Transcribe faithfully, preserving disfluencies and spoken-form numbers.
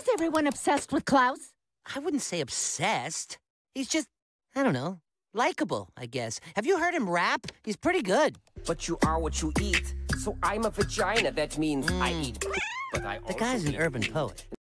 is everyone obsessed with Klaus? I wouldn't say obsessed. He's just, I don't know, likable, I guess. Have you heard him rap? He's pretty good. But you are what you eat. So I'm a vagina. That means mm. I eat. But I the guy's an urban poet.